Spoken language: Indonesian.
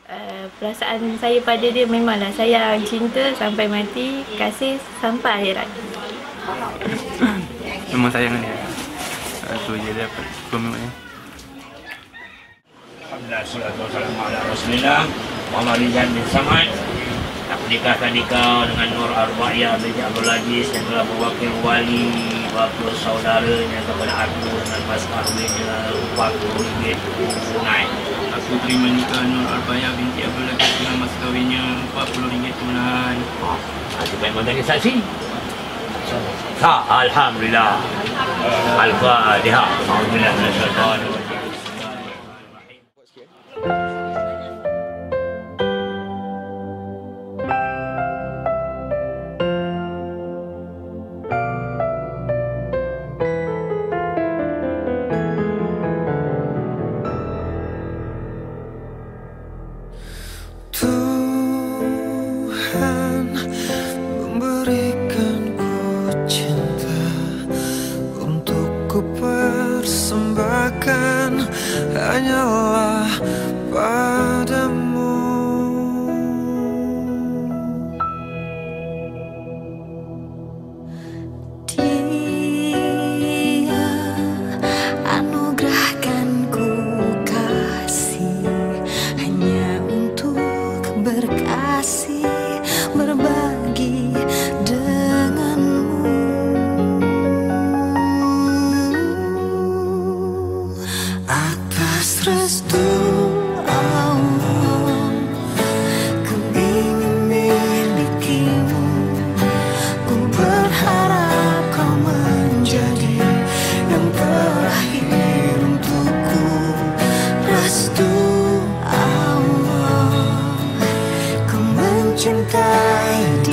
Perasaan saya pada dia memanglah sayang, cinta sampai mati, kasih sampai akhirat. Memang sayang dia. Itu je dia dapat komitmennya. Alhamdulillah, salatu wassalamu ala Rasulillah Muhammad Rizal bin Samad. Nak menikahkan kau dengan Nur Arba'iyah binti Abdul Aziz yang telah berwakil wali bapa saudaranya kepada aku dengan mas kahwinnya RM40 tunai. Aku terima nikah Nur Arba'iyah binti Abdul Aziz dengan mas kahwinnya RM40 tunai. Supaya menjadi saksi. Alhamdulillah. Al-Fatihah. Alhamdulillah minasyaitanir rajim. Tuhan memberikanku cinta untuk ku persembahkan hanyalah padamu. Dia anugerahkan ku kasih hanya untuk berkasih berbagi denganmu. Atas restu Allah, ku ingin milikimu. Ku berharap kau menjadi yang terakhir untukku. Restu Allah, ku mencintai